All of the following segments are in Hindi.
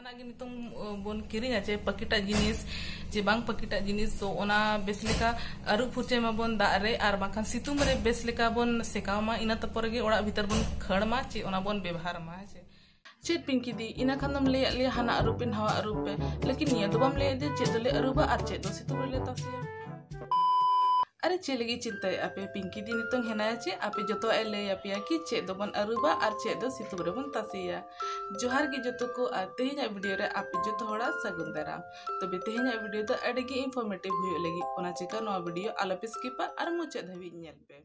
जहानाग नितों बन किरिंगा चे पकिटा जिनिस जे बांग पकिटा जिनिस तो ओना बेसलेका अरु फुचे मा बन दाग रे आर बांखान सितुंग रे बेसलेका बन सेकामा इना तपर गे ओड़ा भीतर बन खड़मा चे ओना बन व्यवहार मा चे चेत पिंकी दी इना खानम ले ले हाना अरुपेन हवा अरुपे लेकिन निया तो बम ले दे चेत ले अरुबा आर चेत दो सितुंग रे तासिया अरे चे लगी चिंता आपे पिंकी दी नितों हेनाया चे आपे जतो ए ले आपिया कि चे दो बन अरुबा आर चे दो सितुंग रे बन तासिया जोहार गे जतो को तेहेना वीडियो रे आपे जतो होड़ा सगुन दाराम तबे तेहेना वीडियो दो अडेगी इनफॉर्मेटिव हुयो लगी ओना चिका नो वीडियो आलोपे स्किपा आर मुचे धाबी नेल पे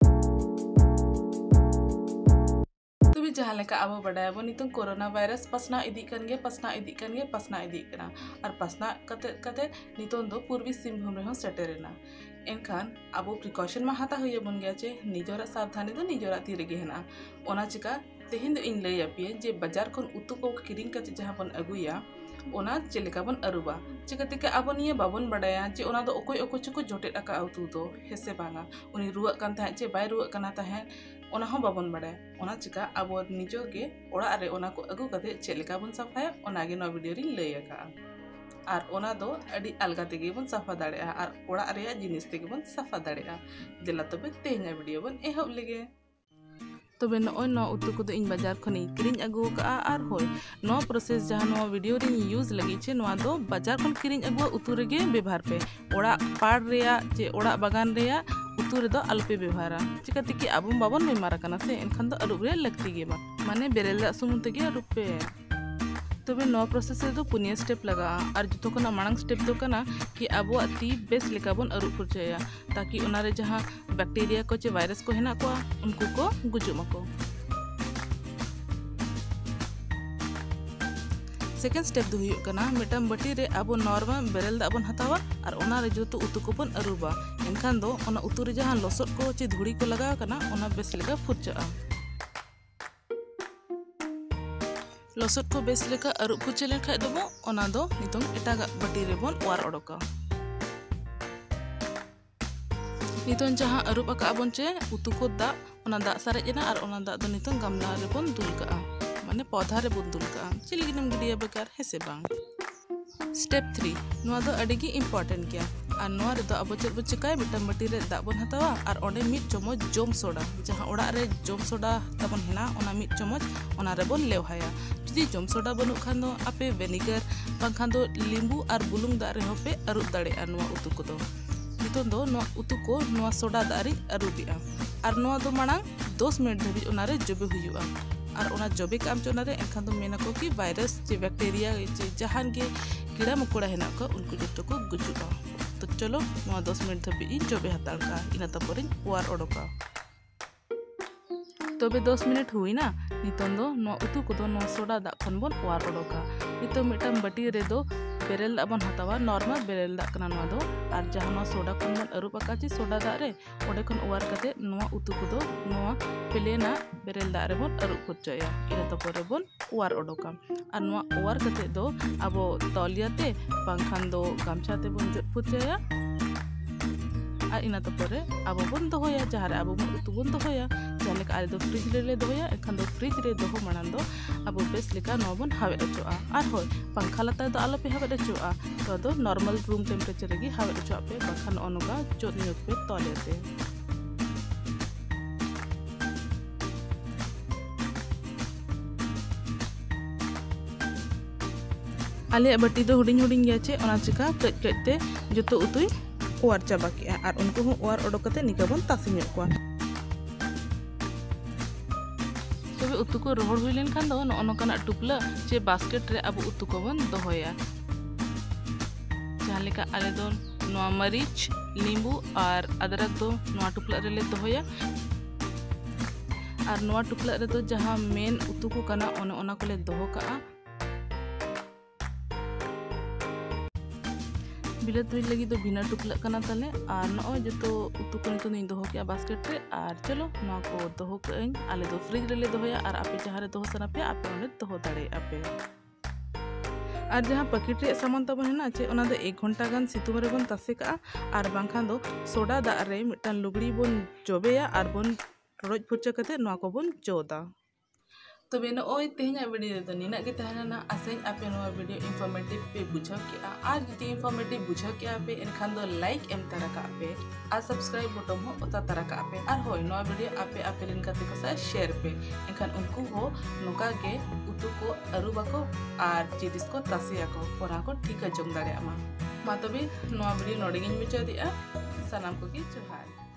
तबे जहां लेका आबो बडाया बो नितों कोरोना वायरस पसना इदी कन गे आर पसना कते नितों दो पूर्वी सिंहभूम रे हो सेटेरेना एनखान आबो प्रिकॉशन मा हाता हुए बन गया चे निजोरा सावधानी दो निजोरा ती रेगे हेना ओना चिका तेहिन दो इन लय आपिए जे बाजार खन उतु को किरिंग कते जहां बन अगुया ओना चेलेका बन अरुबा चिकाते के आबो निये बाबन बडाया जे ओना दो ओकोय ओको चको जोटे अका उतु दो हेसे बांगा उनी रुआ कान ताहे चे बाय रुआ कना ताहे ओना हो बाबन बडाया ओना चिका आबो निजो के ओड़ा रे ओना को अगु कते चेलेका बन सफाया ओना गे नो वीडियो री लय अका आर ओना दो अडी अलगा तेगे बन सफा दाड़ेया आर ओड़ा रे जिनिस तेगे बन सफा दाड़ेया दिला तबे तेहेना वीडियो बन एहब लेगे तबे नय नो उतु को इन बाजार खनि किरिंग अगु का आर होय नो प्रोसेस जहां नो वीडियो रे यूज लगी छे नो दो बाजार खन किरिंग अगु उतु रेगे व्यवहार पे ओड़ा पाड़ रेया जे ओड़ा बागान रेया उतु रे दो अलपे व्यवहारा चिकाते कि आबम बाबन बेमार कना से एनखान दो अरुब रे लगती गे माने बेरेल सुमुन तेगे अरुब पे तबे नो प्रोसेस दो पुनिया स्टेप लगा और जो कना मांग स्टेप दो कना कि आबो ती बेस लेका बन अरुब फुरचया ताकि ओनारे जहां बैक्टीरिया को चे वायरस को हेना को उनको को गुजुमको सेकेंड स्टेप दो हुयो कना मिटम बटी रे आबो नॉर्मल बेरेल दा बन हतावा और ओना रे जो तो उतु को बन अरुबा एनखान दो ओना उतु रे जहां लसट को चे धुड़ी को लगा कना ओना बेस लेका फुरचआ लसट को बेस लेका अरुब फुचे लेखा दबो ओना दो नितों एटागा बटी रे बन वार ओडोका नितों जहां अरुब अका बन चे उतु को दा ओना दा सारेजना और ओना दा दो नितों गामला रे बन दुलका माने पौधा रे बन दुलका चिलिगिनम गिडिया बेकार हेसे बांग स्टेप 3 नोआ दो अडिगी इंपॉर्टेंट गया और नोआ रे दो अब चेक बो चिकाय मिटम बटी रे दा बन हतावा और ओंडे मिट चमच जोम सोडा जहां ओड़ा रे जोम सोडा तबन हेना ओना मिट चमच ओना रे बन लेवहाया जुदी जोम सोडा बनु खान दो आपे विनेगर बांखान दो लींबू और बुलुंग दा रे होपे अरुब दाड़े आ नोआ उतु को दो नितों दो नोआ उतु को नोआ सोडा दा रे अरुबिया और नोआ दो मांग 10 मिनट धबी ओना रे जबे हुयुआ और ओना जबे काम चोना रे एनखान दो मेना को कि वायरस जे बैक्टीरिया जे जहान गे कीड़ा मकोड़ा हेना को उनको जतो को गुजुआ तो चलो नोआ 10 मिनट धबी इन जबे हताड़ का इना तपरिन वार ओडोका तबे 10 मिनट हुई ना नितों दो नो उतु को दो नो सोडा दा खन बन वार ओडोका नितो मिटम बटी रे दो बेरेल दा बन हतावा नॉर्मल बेरेल दा कना नो दो और जहां नो सोडा खन बन अरुब अका ची सोडा दा रे ओडे खन वार कते नो उतु को दो नो पेलेना बेरेल दा रे बन अरुब फुचया इना तपरे बन वार ओडोका और नो वार कते दो अबो तौलियाते पंखान दो गामछाते बन जट फुचया और इना तपरे आबो बन दोया जहां रे आबो बन उतु बन दोया जाले का दो फ्रिज रे दोया एखान दो फ्रिज रे दोहो मानन दो आबो बेस लेका नो बन हावे अचोआ और होय पंखा लता दो आलो पे हावे अचोआ तो दो नॉर्मल रूम टेम्परेचर रे हावे अचोआ पे पंखा ओनुगा चोद नियत पे तोलेते आले बटी दो हुडिंग हुडिंग गया छे ओना चिका कज कजते जतो उतुई ओवार चाबा के और उनको हो ओवार ओडो कते निका बन तासी ᱧᱚᱜ कोआ तबे उतु को रोहड़ हुई लेन खान दो नो कना टुपला जे बास्केट रे अब उतु को बन दोया जहां लेका आले दो नो मरीच नींबू और अदरक दो नो टुपला रे ले दोया और नो टुपला रे दो जहां मेन उतु को कना ओना को ले दोहो का बिलत हुई लगी तो बिना टुकला कना तले और नो जो उतु को नितो नहीं दोहो के बास्केट रे और चलो नो को दोहो कइन आले दो फ्रिज रे ले दोया और आपे जहां रे दोहो सना पे आपे ओने दोहो दाड़े आपे और जहां पैकेट रे सामान तब हेना चे ओना दो 1 घंटा गान सितुम रे बन तासे का और बांखान दो सोडा दा रे मिटान लुगड़ी बन जबेया और बन रोज फुचा कते नो को बन जोदा तबे नोय तेहना वीडियो तो नीना के तहना आसें आपे नोआ वीडियो इन्फॉर्मेटिव पे बुझाव के आर जुदी इन्फॉर्मेटिव बुझाव के आपे एनखान दो लाइक एम तारा का आपे आर सब्सक्राइब बटन हो ओता तारा का आपे आर होय नोआ वीडियो आपे आपे रेन गाते को सा शेयर पे एनखान उनको हो नोका के उतु को अरु बाको आर जिनिस को तासिया को ओना को ठीक जम दाड़े मा तबे नोआ वीडियो नोडिगिन मुचाव दिया सनाम को की जोहार।